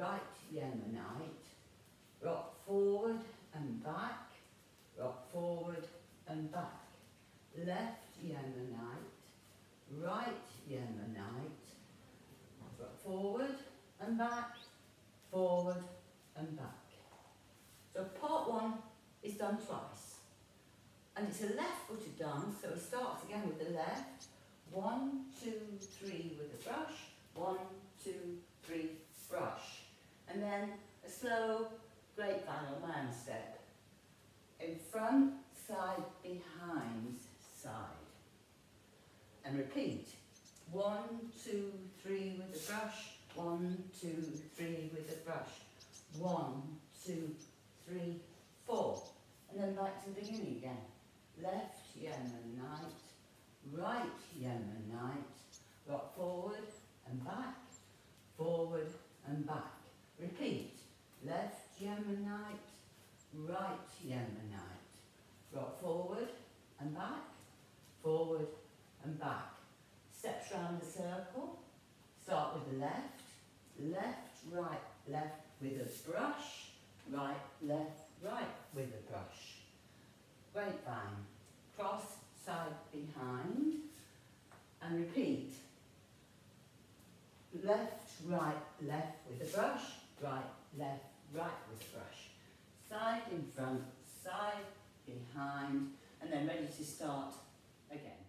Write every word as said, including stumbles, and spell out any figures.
right Yemenite, rock forward and back, rock forward and back, left Yemenite, right Yemenite, rock forward and back, forward and back. So part one is done twice. And it's a left-footed dance, so it starts again with the left. One, two, three with the brush. One, two, three, brush. And then a slow grapevine or man step. In front, side, behind, side. And repeat. One, two, three with the brush. One, two, three with the brush. One, two, three, four. And then back to the beginning again. Left Yemenite, right Yemenite, rock forward and back, forward and back. Repeat. Left Yemenite, right Yemenite, rock forward and back, forward and back. Steps round the circle. Start with the left, left, right, left with a brush, right, left, right with a brush. Grapevine, cross, side, behind, and repeat. Left, right, left with the brush, right, left, right with the brush. Side in front, side behind, and then ready to start again.